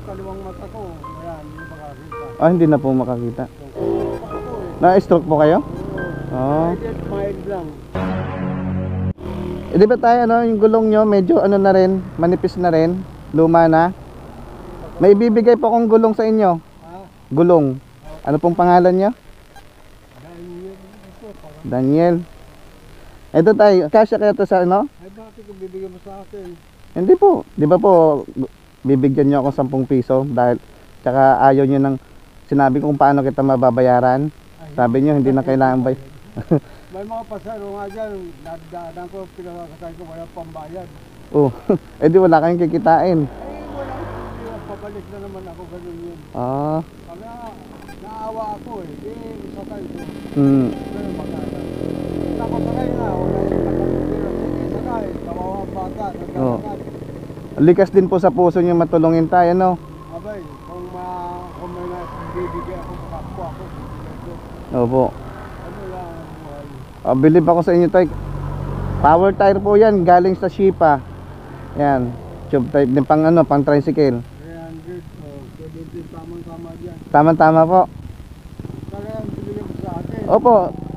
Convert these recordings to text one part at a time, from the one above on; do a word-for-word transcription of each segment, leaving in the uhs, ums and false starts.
kaliwang mata ko, ayan, hindi makakita. Ah, hindi na po makakita. So, Na-stroke po kayo? oh. Oo. Mild lang. Eh, di ba tayo, ano, yung gulong nyo, medyo ano na rin, manipis na rin, luma na. May ibibigay po akong gulong sa inyo. Ha? Gulong. Ano pong pangalan nyo? Daniel, ito, parang, Daniel. Ito tayo, kasya kaya to sa ano? ay bakit kung bibigyan mo sa akin? Hindi po. Di ba po, bibigyan nyo ako sampung piso dahil, tsaka ayaw nyo ng, sinabi kung paano kita mababayaran. Sabi nyo, hindi na kailangan bay. May mga pasaro nga dyan, nadaanan ko, pinakakasay ko, walang pambayad. Oh, eh di wala kayong kikitain. Ay, wala, pabalik na naman ako, ganun yun. Ah, Kaya, naawa ako eh, eh, sakay ko. hmm. Ganun magkala. Tapos sakay na, wala yung nakapira. Sige, sakay, kawawa ang bata, Oo. nagkakakat. Likas din po sa puso nyo matulungin tayo, no? Abay, kung, ma, kung may nabibigay ako sa kapwa ko, bibigay ko. Opo. Ano lang ang buhay. Ah, believe ako sa inyo, tay. Power tire po yan, galing sa Shipa. Yan, tube type din pang ano, pang tricycle. three hundred, oh, seventy, tamang-tama dyan. Tama-tama po. Talagang binigyan mo sa akin. Opo.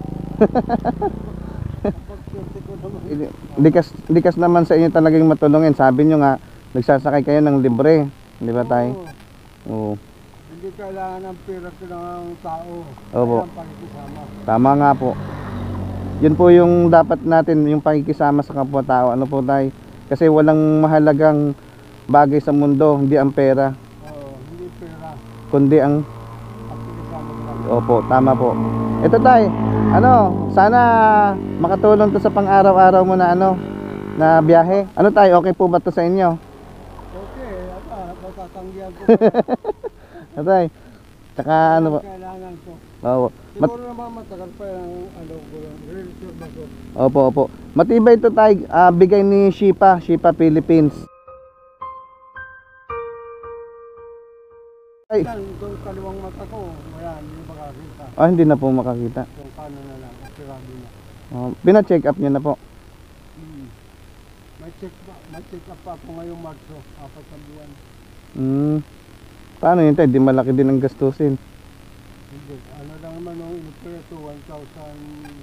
Kapag swerte ko naman. Likas, likas naman sa inyo talagang matulungin. Sabi nyo nga, nagsasakay kayo ng libre. Di ba, tay? Oo. Oo. Hindi kailangan ng pera ko ng tao. Opo. Kailangan pakikisama. Tama nga po. Yun po yung dapat natin, yung pakikisama sa kapwa-tao. Ano po, tay? Kasi walang mahalagang bagay sa mundo, hindi ang pera, Oo, hindi pera. kundi ang... Pakikisama lang. Opo, tama po. Ito, tay, ano, sana makatulong to sa pang-araw-araw mo na ano, na biyahe. Ano, tay, okay po ba to sa inyo? Okay, ata, matatanggihan ko. Ano, tay? Tsaka ano po? Kailangan ko. Oo. Mat Siguro naman matagal pa yung ano ko lang. Reserve ako. Opo, opo. Matibay ito, tay. Ah, bigay ni Shipa, Shipa Philippines. Ay, Yan, itong kaliwang mata ko, ayan, hindi makakita. ah, hindi na po makakita. Yung kanan na lang, sirado na. Oh, pina-check up niyo na po. Hmm. May check pa, may check up pa ako ngayong Marso, apat na buwan. Hmm. Paano yun, tay? Di malaki din ang gastusin. Hindi, ano lang naman nung inipreto, one thousand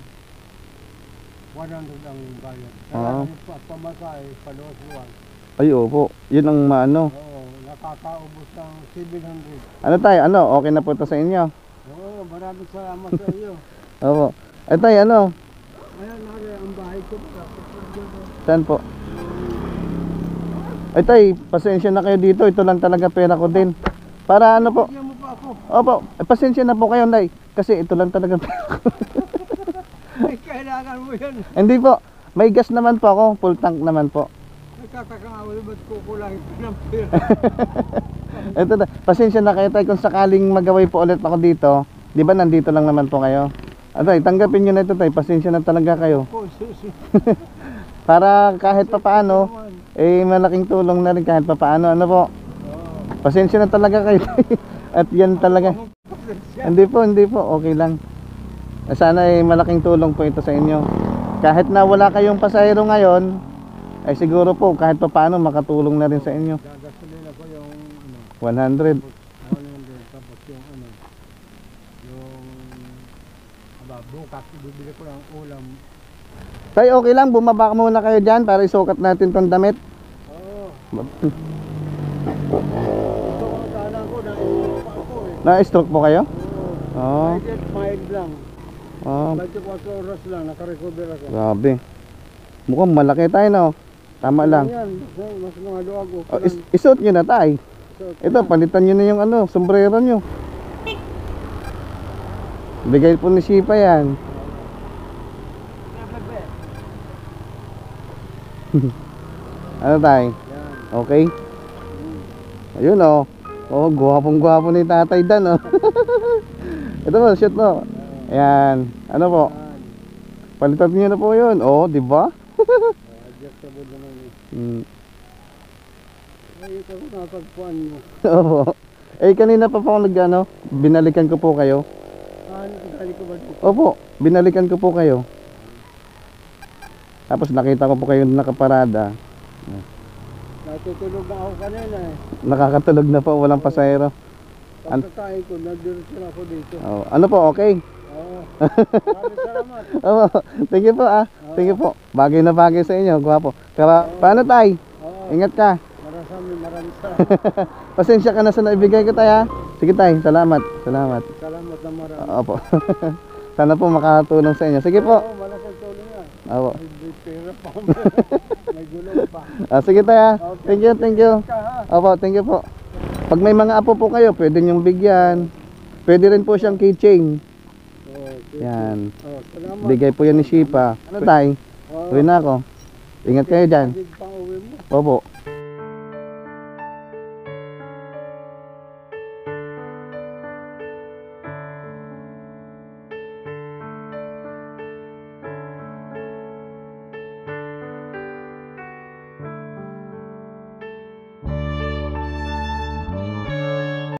one hundred ang bayad. Kaya Ah. yung pa, pamasahe, paluwas-luwas. Ay, opo. Yun ang maano. Oo, nakakaubos ng seven hundred. Ano, tay? Ano? Okay na po to sa inyo? Oo, maraming salamat sa iyo. Opo. Ay, tay, ano? Ayan, nari, ang bahay ko. Saan po? Ay, tay, pasensya na kayo dito. Ito lang talaga pera ko din. Para ano po? Bigyan mo pa ako. Opo, eh, pasensya na po kayo, tay. Kasi ito lang talaga pera ko. Ay, kailangan mo yan. Hindi po. May gas naman po ako. Full tank naman po. Nagkakakaawal, ba't kukulangin pa ng pera? Ito na. Pasensya na kayo, tay. Kung sakaling magaway po ulit ako dito, di ba nandito lang naman po kayo? Ah, tay, tanggapin nyo na ito, tay. Pasensya na talaga kayo. Po, susi. Para kahit pa paano, eh malaking tulong na rin kahit pa paano. Ano po? Pasensya na talaga kayo, tay. At yan talaga. Hindi po, hindi po. Okay lang. Sana ay malaking tulong po ito sa inyo. Kahit na wala kayong pasahero ngayon, ay siguro po kahit pa paano makatulong na rin sa inyo. Gagasolin ako yung ano, one hundred. one hundred, tapos yung ano, yung aba, bukas, bibili ko ng ulam. Tay, okay lang, bumaba muna kayo dyan para isukat natin tong damit. Oo. Ito ang kanan ko, naiwan pa ako eh. Na-stroke po kayo? Oo. Oo. Mild, mild lang. Oh, twenty-four oras lang, nakarecover ako. grabe. Mukhang malaki tayo, no? Tama lang. Yan, mas- mas mga luwag ko. Oh, is isuot nyo na, tay. Ito, palitan nyo na yung ano, sombrero nyo. Bigay po ni Shipa yan. Ano, tay? Yan. Okay? Ayun, oh. Oh, gwapong-gwapo ni Tatay Dan, oh. Ito mo, shoot mo. Ayan. Ano po? Yan. Palitan nyo na po yun. Oh, di ba? Oh, adjustable naman eh. Hmm. Ay, ito ko napagpuan mo. Opo. Eh, kanina pa po ako nag, ano, binalikan ko po kayo. Ah, nakakali ko ba dito? Opo, binalikan ko po kayo. Tapos nakita ko po kayo nakaparada. Lahat Natutulog na ako kanina eh. Nakakatulog na po, walang pasahero. An- Pagkakain ko, nagdiretso ako dito. Oh, ano po, okay? Oo. Maraming salamat. Oo, thank you po ah. Thank you po. Bagay na bagay sa inyo, gwapo. Kaya, paano tay? Oo. Ingat ka. Maraming maraming salamat. Pasensya ka na sa naibigay ko tay ha. Sige tay, salamat. Salamat. Salamat na marami. Opo. Sana po makatulong sa inyo. Sige po. Oo, malaking tulong yan. Opo. May may pera pa. May gulong pa. Ah, sige tay ha. Thank you, thank you. Ka ha. Opo, thank you po. Pag may mga apo po kayo, pwede niyong bigyan. Pwede rin po siyang keychain. Okay. Yan. Oh, salamat. Bigay po yan ni Shipa. Ano tay? Oo. Uwi na ako. Ingat kayo dyan. Hindi pang uwi mo. Opo.